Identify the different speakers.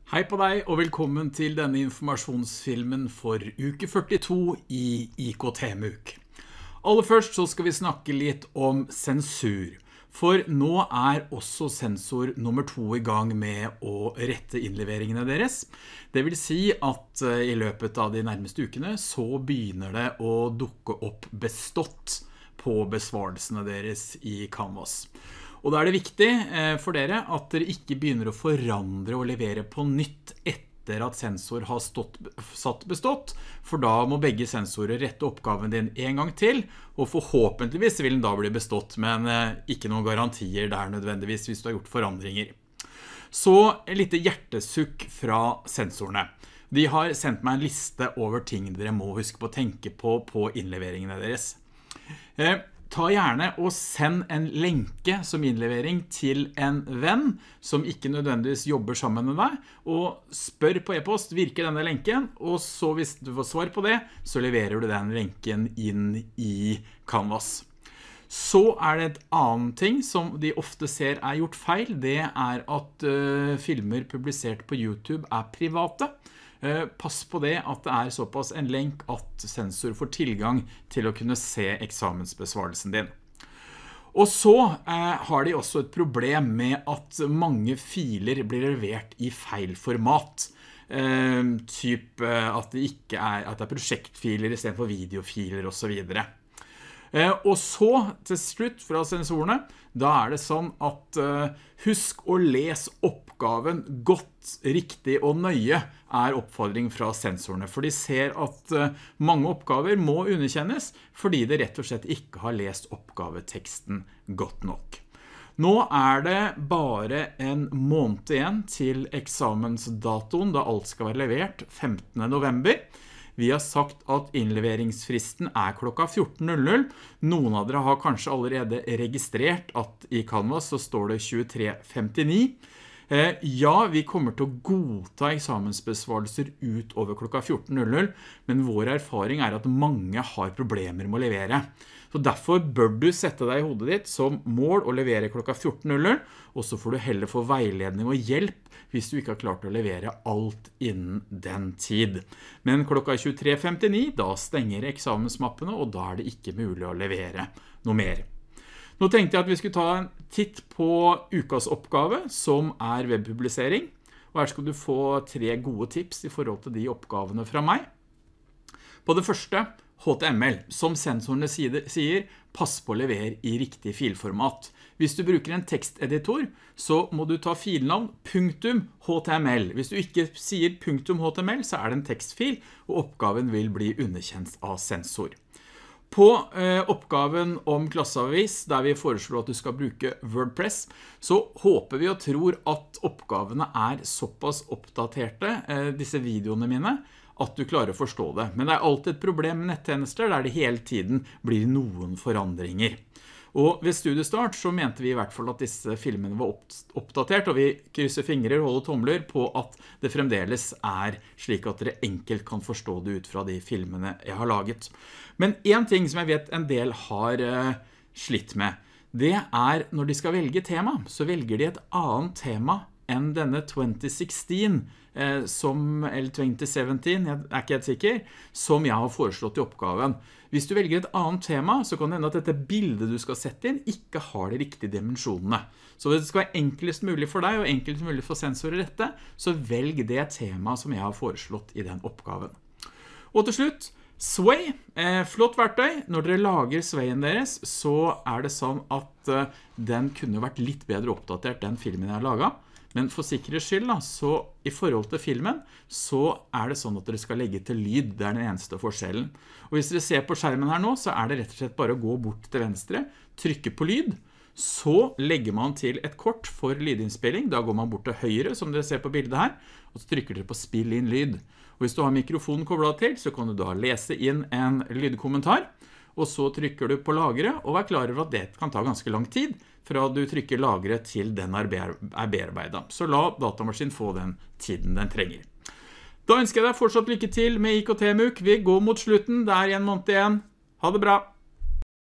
Speaker 1: Hei på deg, og velkommen til denne informasjonsfilmen for uke 42 i IKT-MOOC. Aller først så skal vi snakke litt om sensur, for nå også sensor nummer 2 i gang med å rette innleveringene deres. Det vil si at i løpet av de nærmeste ukene så begynner det å dukke opp bestått på besvarelsene deres i Canvas. Og da det viktig for dere at dere ikke begynner å forandre og levere på nytt etter at sensor har satt bestått, for da må begge sensorer rette oppgaven din en gang til, og forhåpentligvis vil den da bli bestått, men ikke noen garantier der nødvendigvis hvis du har gjort forandringer. Så et lite hjertesukk fra sensorene. De har sendt meg en liste over ting dere må huske på å tenke på innleveringene deres. Ta gjerne og send en lenke som innlevering til en venn som ikke nødvendigvis jobber sammen med deg, og spør på e-post, virker denne lenken, og så hvis du får svar på det, så leverer du den lenken inn i Canvas. Så det et annen ting som de ofte ser gjort feil, det at filmer publisert på YouTube private. Pass på det at det såpass en lenk at sensor får tilgang til å kunne se eksamensbesvarelsen din. Og så har de også et problem med at mange filer blir levert i feil format. Typ at det ikke at det prosjektfiler i stedet for videofiler og så videre. Og så til slutt fra sensorene, da det sånn at husk å lese oppgaven godt, riktig og nøye oppfordring fra sensorene, for de ser at mange oppgaver må underkjennes fordi det rett og slett ikke har lest oppgaveteksten godt nok. Nå det bare en måned igjen til eksamensdatoen da alt skal være levert 15. november. Vi har sagt at innleveringsfristen klokka 14.00. Noen av dere har kanskje allerede registrert at i Canvas så står det 23.59. Ja, vi kommer til å godta eksamensbesvarelser utover klokka 14.00, men vår erfaring at mange har problemer med å levere. Så derfor bør du sette deg i hodet ditt som mål å levere klokka 14.00, og så får du heller få veiledning og hjelp hvis du ikke har klart å levere alt innen den tid. Men klokka 23.59, da stenger eksamensmappene, og da det ikke mulig å levere noe mer. Nå tenkte jeg at vi skulle ta en titt på ukas oppgave, som webpublisering. Og her skal du få 3 gode tips i forhold til de oppgavene fra meg. På det første, HTML. Som sensorene sier, pass på å levere i riktig filformat. Hvis du bruker en teksteditor, så må du ta filnavn .html. Hvis du ikke sier .html, så det en tekstfil, og oppgaven vil bli underkjent av sensor. På oppgaven om klasseavis, der vi foreslår at du skal bruke WordPress, så håper vi og tror at oppgavene såpass oppdaterte, disse videoene mine, at du klarer å forstå det. Men det alltid et problem med nettjenester der det hele tiden blir noen forandringer. Og ved studiestart så mente vi i hvert fall at disse filmene var oppdatert, og vi krysser fingrer og holder tomler på at det fremdeles slik at dere enkelt kan forstå det ut fra de filmene jeg har laget. Men en ting som jeg vet en del har slitt med, det når de skal velge tema, så velger de et annet tema enn denne 2016, eller 2017, jeg ikke helt sikker, som jeg har foreslått i oppgaven. Hvis du velger et annet tema, så kan det hende at dette bildet du skal sette inn ikke har de riktige dimensjonene. Så hvis det skal være enklest mulig for deg og enklest mulig for sensorer dette, så velg det tema som jeg har foreslått i den oppgaven. Og til slutt, Sway, flott verktøy. Når dere lager Swayen deres, så det sånn at den kunne vært litt bedre oppdatert den filmen jeg har laget. Men for sikkerhets skyld, så i forhold til filmen, så det sånn at dere skal legge til lyd. Det den eneste forskjellen. Og hvis dere ser på skjermen her nå, så det rett og slett bare å gå bort til venstre, trykke på lyd, så legger man til et kort for lydinnspilling. Da går man bort til høyre, som dere ser på bildet her, og så trykker dere på spill inn lyd. Og hvis du har mikrofonen koblet til, så kan du da lese inn en lydkommentar, og så trykker du på lagre, og vær klar over at det kan ta ganske lang tid, fra du trykker lagre til den bearbeidet. Så la datamaskinen få den tiden den trenger. Da ønsker jeg deg fortsatt lykke til med IKT-MOOC. Vi går mot slutten, det en måned igjen. Ha det bra!